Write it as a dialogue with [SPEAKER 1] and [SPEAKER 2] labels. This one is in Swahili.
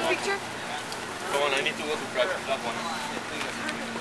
[SPEAKER 1] picture?
[SPEAKER 2] Come on, I need to go to practice that one.